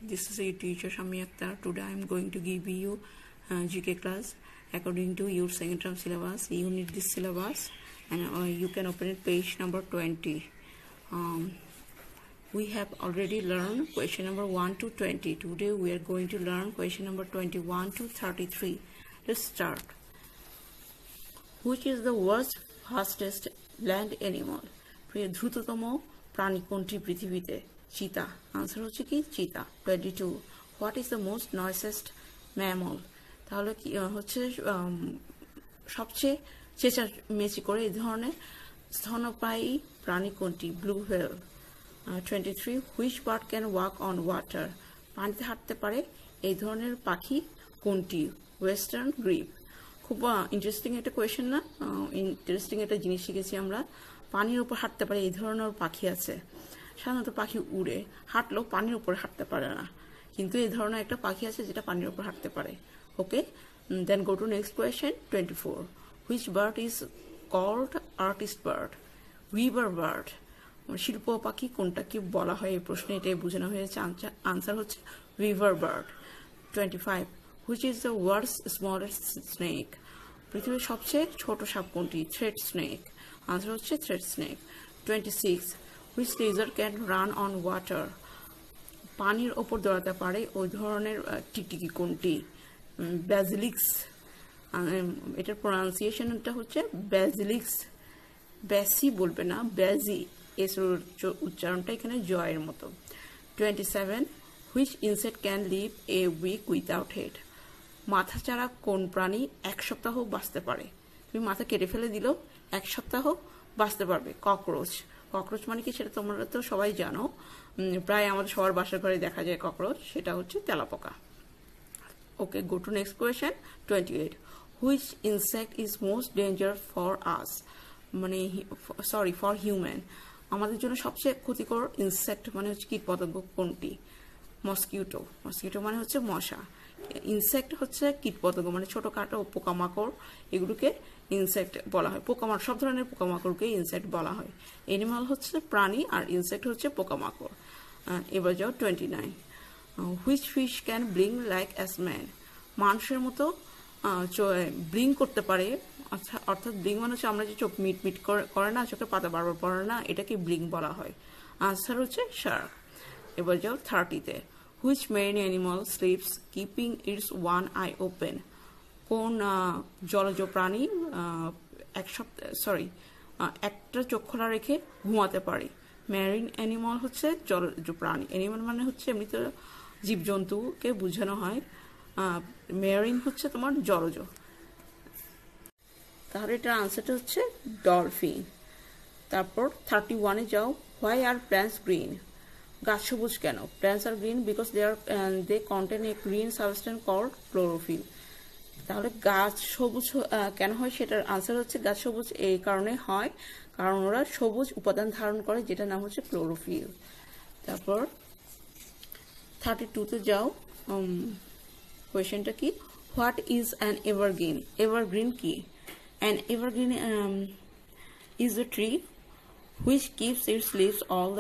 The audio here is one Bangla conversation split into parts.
This is your teacher Shami Akhtar. Today I am going to give you GK class according to your second term syllabus. You need this syllabus and you can open it page number 20. We have already learned question number 1 to 20. Today we are going to learn question number 21 to 33. Let's start. Which is the world's fastest land animal? দ্রুততম প্রাণী কোনটি পৃথিবীতে? চিতা। আনসার হচ্ছে কি চিতা। 22. What is the most noisiest mammal? তাহলে কি হচ্ছে সবচেয়ে চেঁচামেচি করে এই ধরনের স্তন্যপায়ী প্রাণী কোনটি? Blue whale. 23. Which bird can walk on water? পানিতে হাঁটতে পারে এই ধরনের পাখি কোনটি? Western grebe. খুব ইন্টারেস্টিং একটা কোয়েশ্চেন না? ইন্টারেস্টিং একটা জিনিস শিখেছি আমরা। পানির উপর হাঁটতে পারে এই ধরনের পাখি আছে। সাধারণত পাখি উড়ে হাঁটলেও পানির উপরে হাঁটতে পারে না, কিন্তু এই ধরনের একটা পাখি আছে যেটা পানির উপর হাঁটতে পারে। Okay, then go to next question 24. Which bird is called artist bird? Weaver bird. শিল্প পাখি কোনটাকে বলা হয় এই প্রশ্নে এটাই বোঝানো হয়েছে। আনসার হচ্ছে weaver bird. 25. Which is the world's smallest snake? পৃথিবীর সবচেয়ে ছোট সাপ কোনটি? Thread snake. আনসার হচ্ছে thread snake. 26. Which lizard can run on water? পানির ওপর দৌড়াতে পারে ওই ধরনের টিকটিকি কোনটি? ব্যাজিলিক্স। এটার প্রোনাউন্সিয়েশনটা হচ্ছে ব্যাজিলিক্স। ব্যাসি বলবে না, ব্যাজি। এর উচ্চারণটা এখানে জয়ের মতো। 27. Which insect can live a week without head? মাথা ছাড়া কোন প্রাণী এক সপ্তাহ বাঁচতে পারে? তুমি মাথা কেটে ফেলে দিলেও এক সপ্তাহ বাঁচতে পারবে। ককরোচ। ককরোচ মানে কি সেটা তোমরা তো সবাই জানো, প্রায় আমাদের সবার বাসার ঘরে দেখা যায় ককরোচ, সেটা হচ্ছে তেলাপোকা। Okay, go to next question 28. Which insect is most danger for us? মানে সরি, ফর হিউম্যান। আমাদের জন্য সবচেয়ে ক্ষতিকর ইনসেক্ট মানে হচ্ছে কীটপতঙ্গ কোনটি? মসকিউটো। মসকিউটো মানে হচ্ছে মশা। ইনসেক্ট হচ্ছে কীটপতঙ্গ মানে ছোটখাটো পোকামাকড়, এগুলোকে ইনসেক্ট বলা হয়। পোকামাকড়, সব ধরনের পোকামাকড়কে ইনসেক্ট বলা হয়। এনিমাল হচ্ছে প্রাণী আর ইনসেক্ট হচ্ছে পোকামাকড়। এবার যাও 29. Which fish can blink like as man? মানুষের মতো ব্লিং করতে পারে, অর্থাৎ ব্লিং মানে হচ্ছে আমরা যে চোখ মিট মিট করে না, চোখের পাতা বারবার পড়ে না, এটাকে ব্লিং বলা হয়। আনসার হচ্ছে শার্ক। এবার যাও 30-তে। Which marine animal sleeps keeping its one eye open? কোন জলজ প্রাণী একটা চোখ খোলা রেখে ঘুমাতে পারে? মেরিন অ্যানিমাল হচ্ছে জলজ প্রাণী। অ্যানিমাল মানে হচ্ছে এমনিতে জীবজন্তুকে বোঝানো হয়, মেরিন হচ্ছে তোমার জলজ। তাহলে এটার আনসারটা হচ্ছে ডলফিন। তারপর 31-এ যাও। Why are plants green? গাছ সবুজ কেন? Plants are green because they contain a green substance called chlorophyll. তাহলে গাছ সবুজ কেন হয় সেটার আনসার হচ্ছে গাছ সবুজ এই কারণে হয় কারণ ওরা সবুজ উপাদান ধারণ করে, যেটা নাম হচ্ছে ক্লোরোফিল। তারপর 32-তে যাও। কোয়েশ্চেনটা কি? What is an evergreen? Evergreen কি? An evergreen is a tree which keeps its leaves all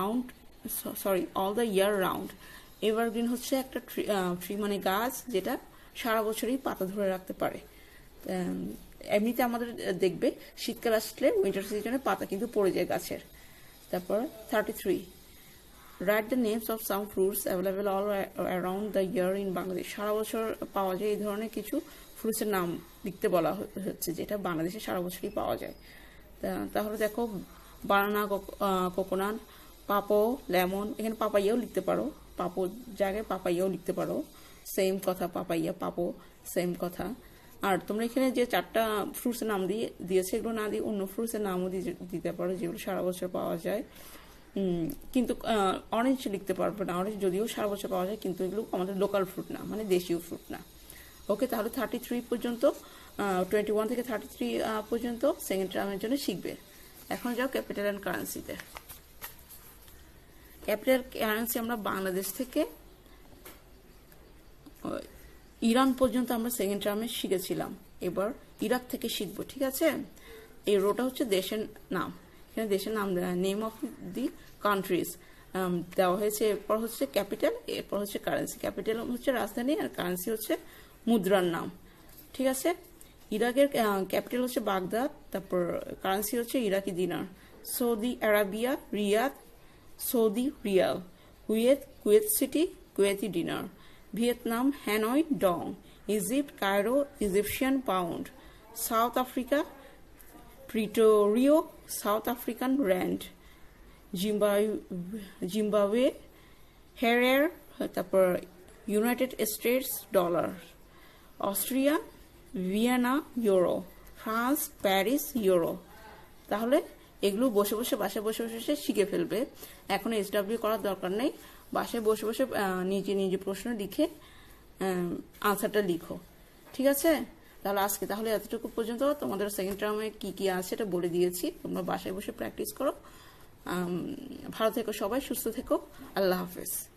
the year round. Evergreen হচ্ছে একটা ট্রি মানে গাছ যেটা সারা বছরই পাতা ধরে রাখতে পারে। এমনিতে আমাদের দেখবে শীতকাল আসলে উইন্টার সিজনে পাতা কিন্তু পড়ে যায় গাছের। তারপর 33. Write the names of some fruits available all around the year in Bangladesh. সারা বছর পাওয়া যায় এই ধরনের কিছু ফ্রুটসের নাম লিখতে বলা হচ্ছে, যেটা বাংলাদেশে সারা বছরই পাওয়া যায়। তাহলে দেখো বানানা, কোকোনাট, পাপো, লেমন। এখানে পাপাইয়াও লিখতে পারো, পাপো জায়গায় পাপাইয়াও লিখতে পারো, সেম কথা। পাপাইয়া পাপো সেম কথা। আর তোমরা এখানে যে 4টা ফ্রুটসের নাম দিয়েছে এগুলো না দিয়ে অন্য ফ্রুটসের নামও দিতে পারো যেগুলো সারা বছর পাওয়া যায়। কিন্তু অরেঞ্জ লিখতে পারবে না, অরেঞ্জ যদিও সারা বছর পাওয়া যায় কিন্তু এগুলো আমাদের লোকাল ফ্রুট না, মানে দেশীয় ফ্রুট না। ওকে, তাহলে 33 পর্যন্ত, 21 থেকে 33 পর্যন্ত সেকেন্ড টার্মের জন্য শিখবে। এখন যাও ক্যাপিটাল অ্যান্ড কারেন্সিতে। ক্যাপিটাল কারেন্সি আমরা বাংলাদেশ থেকে ইরান পর্যন্ত আমরা সেকেন্ড টার্মে শিখেছিলাম, এবার ইরাক থেকে শিখবো। ঠিক আছে, এই রোটা হচ্ছে দেশের নাম, এখানে দেশের নাম, নেম অফ দি কান্ট্রিজ। দেওয়া হয়েছে। এরপর হচ্ছে ক্যাপিটাল, এরপর হচ্ছে কারেন্সি। ক্যাপিটাল হচ্ছে রাজধানী আর কারেন্সি হচ্ছে মুদ্রার নাম। ঠিক আছে, ইরাকের ক্যাপিটাল হচ্ছে বাগদাদ, তারপর কারেন্সি হচ্ছে Iraqi dinar. Saudi Arabia Riyadh, Saudi riyal. Kuwait, Kuwait City, Kuwaiti dinar. Vietnam Hanoi dong. Egypt Cairo, Egyptian pound. South Africa Pretoria, South African rand. Zimbabwe Harare, তারপর United States dollar. Austria Vienna euro. France Paris euro. তাহলে এগুলো বসে বসে বাসায় বসে বসে শিখে ফেলবে। এখন SW করার দরকার নেই, বাসায় বসে বসে নিজে নিজে প্রশ্ন লিখে আনসারটা লিখো। ঠিক আছে, তাহলে আজকে তাহলে এতটুকু পর্যন্ত। তোমাদের সেকেন্ড টার্মে কি কি আছে এটা বলে দিয়েছি, তোমরা বাসায় বসে প্র্যাকটিস করো। ভালো থেকো সবাই, সুস্থ থেকো, আল্লাহ হাফেজ।